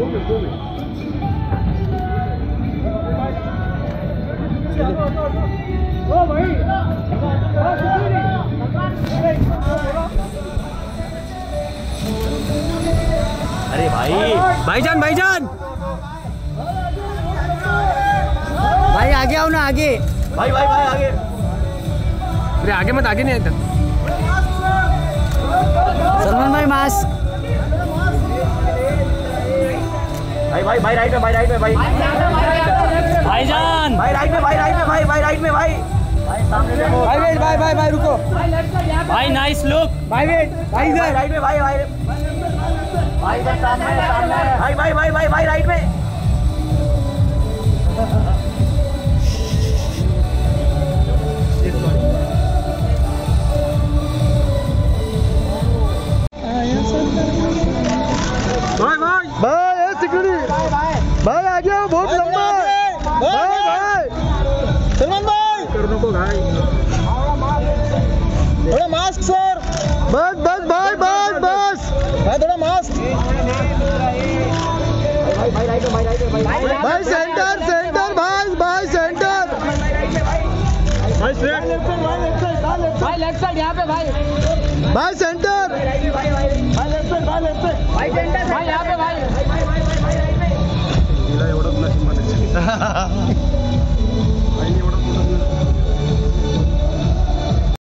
अरे भाई, भाईजान भाईजान, भाई आगे आओ ना, आगे। भाई भाई भाई आगे। अरे आगे मत, आगे नहीं आएगा। सलमान भाई मास्क। भाई भाई भाई राइट में, भाई राइट में, भाई भाईजान, भाई राइट में, भाई राइट में, भाई भाई राइट में, भाई सामने देखो। भाई वेट, भाई भाई भाई रुको। भाई नाइस लुक। भाई वेट, भाई इधर राइट में, भाई भाई भाई इधर सामने, भाई भाई भाई भाई भाई राइट में। भाई भाई भाई सिक्योरिटी भाई आ जाओ, बहुत लंबा है भाई। भाई सलमान भाई करने को भाई, थोड़ा मास्क सर। बस बस भाई, बस बस भाई, थोड़ा मास्क। भाई राइट में, भाई राइट में, भाई सेंटर सेंटर, भाई भाई सेंटर, भाई स्ट्रेट, भाई लेफ्ट साइड यहाँ पे भाई। भाई सेंटर, भाई लेफ्ट साइड, भाई लेफ्ट साइड, भाई सेंटर, भाई यहाँ पे भाई। एवढंच नशीब म्हणायचं।